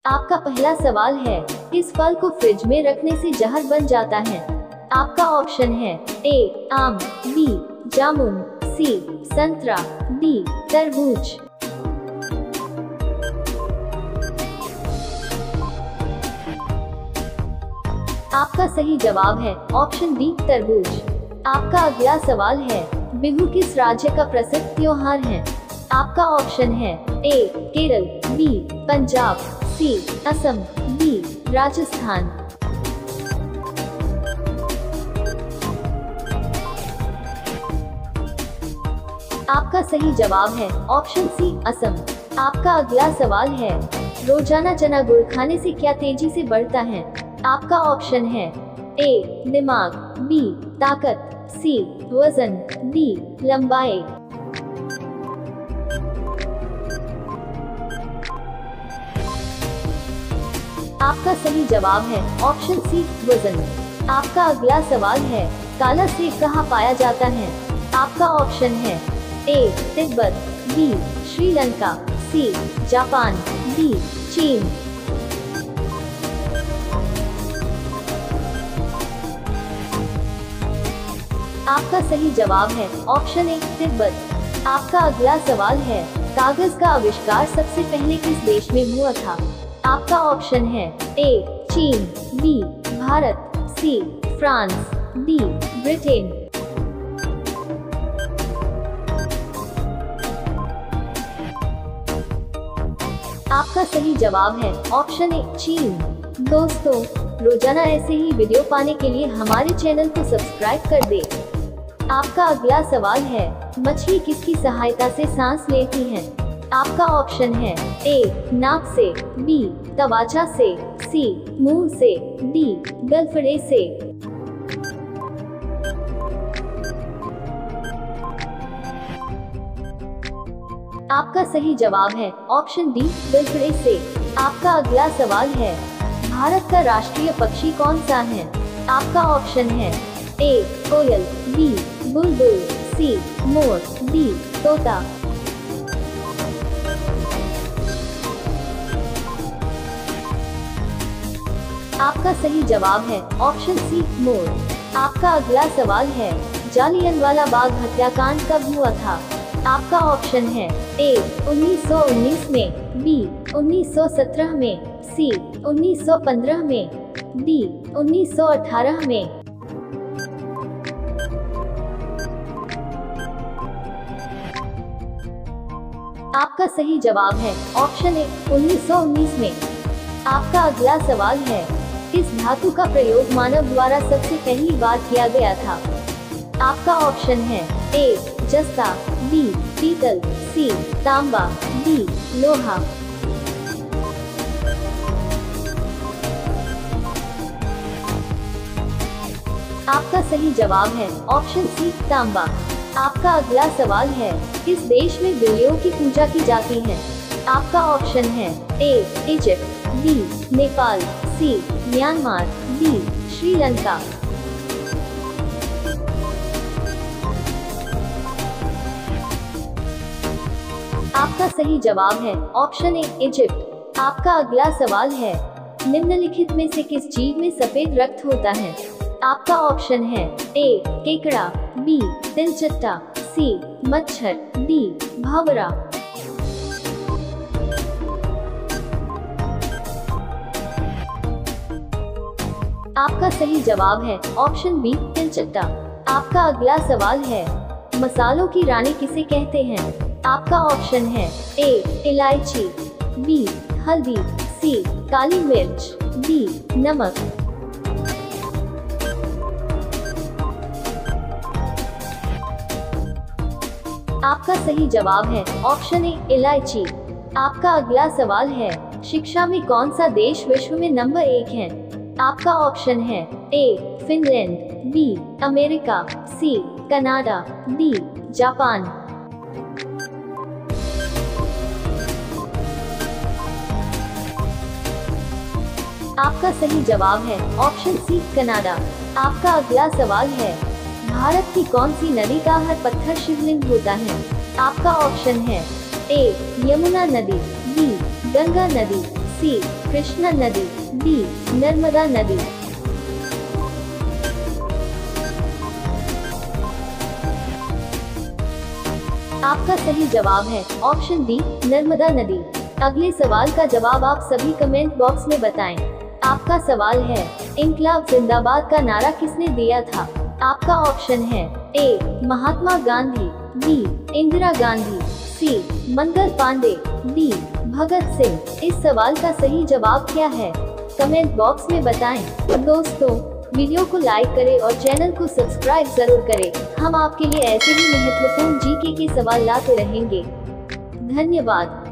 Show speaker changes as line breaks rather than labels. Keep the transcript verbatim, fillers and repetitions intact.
आपका पहला सवाल है, इस फल को फ्रिज में रखने से जहर बन जाता है। आपका ऑप्शन है ए आम, बी जामुन, सी संतरा, डी तरबूज। आपका सही जवाब है ऑप्शन डी तरबूज। आपका अगला सवाल है, बिहू किस राज्य का प्रसिद्ध त्योहार है? आपका ऑप्शन है A Kerala, B Punjab, C Assam, D Rajasthan. आपका सही जवाब है ऑप्शन सी असम। आपका अगला सवाल है, रोजाना चना गुड़ खाने से क्या तेजी से बढ़ता है? आपका ऑप्शन है ए दिमाग, बी ताकत, सी वजन, डी लंबाई। आपका सही जवाब है ऑप्शन सी वजन। आपका अगला सवाल है, काला सेब कहाँ पाया जाता है? आपका ऑप्शन है A Tibet, B Sri Lanka, C Japan, D चीन। आपका सही जवाब है ऑप्शन ए तिब्बत। आपका अगला सवाल है, कागज का आविष्कार सबसे पहले किस देश में हुआ था? आपका ऑप्शन है ए चीन, B Bharat, C France, D Britain. आपका सही जवाब है ऑप्शन ए चीन। दोस्तों, रोजाना ऐसे ही वीडियो पाने के लिए हमारे चैनल को सब्सक्राइब कर दे। आपका अगला सवाल है, मछली किसकी सहायता से सांस लेती है? आपका ऑप्शन है ए नाक से, बी त्वचा से, सी मुंह से, डी गलफड़े से। आपका सही जवाब है ऑप्शन डी गलफड़े से। आपका अगला सवाल है, भारत का राष्ट्रीय पक्षी कौन सा है? आपका ऑप्शन है ए कोयल, बी बुलबुल, सी मोर, डी तोता। आपका सही जवाब है ऑप्शन सी मोर। आपका अगला सवाल है, जालियनवाला बाग हत्याकांड कब हुआ था? आपका ऑप्शन है ए उन्नीस सौ उन्नीस में, बी उन्नीस सौ सत्रह में, सी उन्नीस सौ पंद्रह में, डी उन्नीस सौ अठारह में। आपका सही जवाब है ऑप्शन ए उन्नीस सौ उन्नीस में। आपका अगला सवाल है, किस धातु का प्रयोग मानव द्वारा सबसे पहली बार किया गया था? आपका ऑप्शन है ए जस्ता, बी पीतल, सी तांबा, डी लोहा। आपका सही जवाब है ऑप्शन सी तांबा। आपका अगला सवाल है, किस देश में बिल्लियों की पूजा की जाती है? आपका ऑप्शन है A Egypt, B Nepal, C Myanmar, D Sri Lanka. आपका सही जवाब है ऑप्शन ए इजिप्ट। आपका अगला सवाल है, निम्नलिखित में से किस जीव में सफेद रक्त होता है? आपका ऑप्शन है ए केकड़ा, बी तिलचट्टा, सी मच्छर, डी भंवरा। आपका सही जवाब है ऑप्शन बी तिलचट्टा। आपका अगला सवाल है, मसालों की रानी किसे कहते हैं? आपका ऑप्शन है ए इलायची, बी हल्दी, सी काली मिर्च, डी नमक। आपका सही जवाब है ऑप्शन ए इलायची। आपका अगला सवाल है, शिक्षा में कौन सा देश विश्व में नंबर एक है? आपका ऑप्शन है A Finland, B America, C Canada, D Japan. आपका सही जवाब है ऑप्शन सी कनाडा। आपका अगला सवाल है, भारत की कौन सी नदी का हर पत्थर शिवलिंग होता है? आपका ऑप्शन है ए यमुना नदी, बी गंगा नदी, सी कृष्णा नदी, डी नर्मदा नदी। आपका सही जवाब है ऑप्शन डी नर्मदा नदी। अगले सवाल का जवाब आप सभी कमेंट बॉक्स में बताएं। आपका सवाल है इंकलाब जिंदाबाद का नारा किसने दिया था? आपका ऑप्शन है A Mahatma Gandhi, B Indira Gandhi, C Mangal Pandey, D Bhagat Singh. इस सवाल का सही जवाब क्या है? कमेंट बॉक्स में बताएं। दोस्तों, वीडियो को लाइक करें और चैनल को सब्सक्राइब जरूर करें। हम आपके लिए ऐसे ही महत्वपूर्ण जीके के सवाल लाते रहेंगे। धन्यवाद।